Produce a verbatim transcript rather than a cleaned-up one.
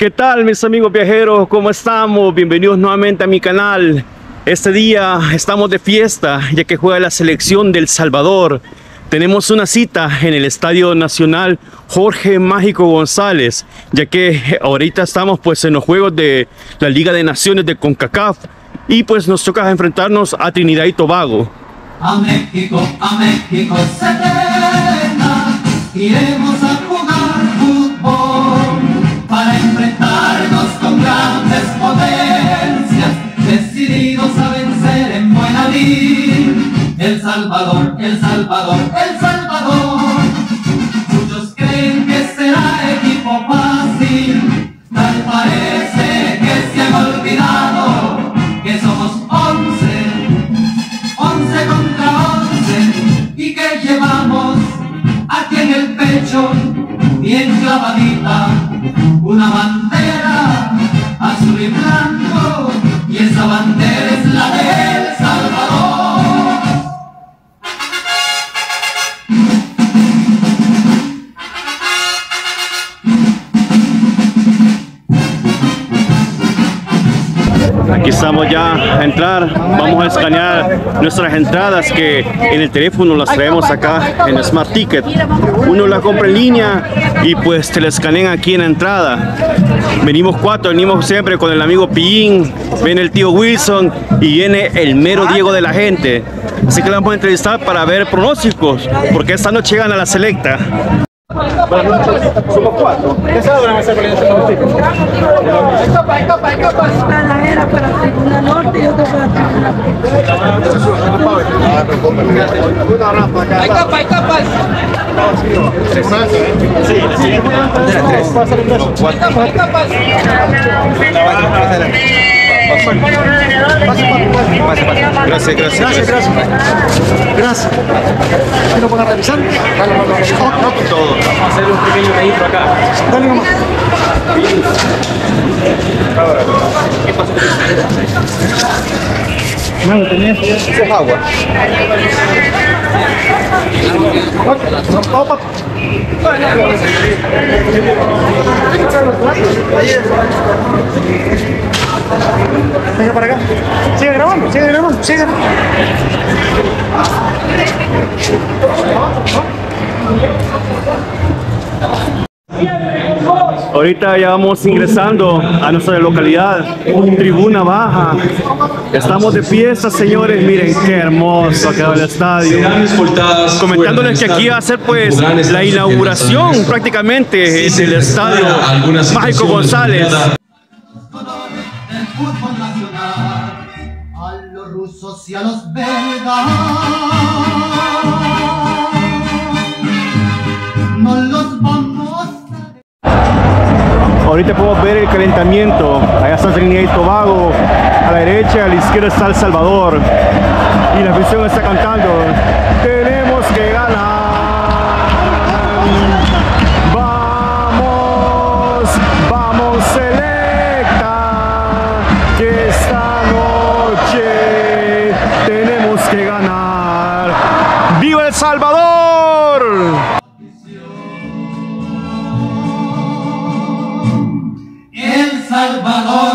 ¿Qué tal, mis amigos viajeros? ¿Cómo estamos? Bienvenidos nuevamente a mi canal. Este día estamos de fiesta ya que juega la selección de El Salvador. Tenemos una cita en el Estadio Nacional Jorge Mágico González, ya que ahorita estamos pues en los juegos de la Liga de Naciones de CONCACAF y pues nos toca enfrentarnos a Trinidad y Tobago. A México, a México serena, iremos a jugar fútbol para enfrentarnos con grandes potencias, decididos a vencer en buena lid. El Salvador, El Salvador, El Salvador. Muchos creen que será equipo fácil, tal parece que se han olvidado que somos once, once contra once, y que llevamos aquí en el pecho, bien clavadita, una bandera azul y blanco, y esa bandera es la de El Salvador. Aquí estamos ya a entrar, vamos a escanear nuestras entradas que en el teléfono las traemos acá en Smart Ticket. Uno la compra en línea y pues te la escanean aquí en la entrada. Venimos cuatro, venimos siempre con el amigo Pillín, viene el tío Wilson y viene el mero Diego de la gente. Así que la vamos a entrevistar para ver pronósticos, porque esta noche gana la selecta. Buenas noches, somos cuatro. ¿Qué se van a hacer con este pronóstico? Hay copa, hay copa, hay copa. La era para la tribuna norte y otra para la tribuna. Hay copa, hay copas. Tres más, ¿eh? Sí, la siguiente. Tres. Hay copas, Gracias, gracias, Gracias, gracias. Gracias. ¿Qué lo pueden revisar? Dale, no, no, no, no, todo. Vamos a hacer un pequeño registro acá. dale nomás. ¿Qué pasó? No, lo tenés. Eso es agua. Opa. Venga para acá. Sigue grabando, sigue grabando, sigue grabando. Ahorita ya vamos ingresando a nuestra localidad, Tribuna Baja. Estamos de fiesta, señores. Miren qué hermoso ha quedado el estadio. Comentándoles que aquí va a ser pues la inauguración prácticamente del Estadio Mágico González. Del fútbol nacional, a los rusos y a los belgas, no los vamos a... Ahorita podemos ver el calentamiento. Allá está Trinidad y Tobago, a la derecha, a la izquierda está El Salvador y la afición está cantando: tenemos que ganar. Vamos, vamos selecta, que esta noche tenemos que ganar. ¡Viva El Salvador! El Salvador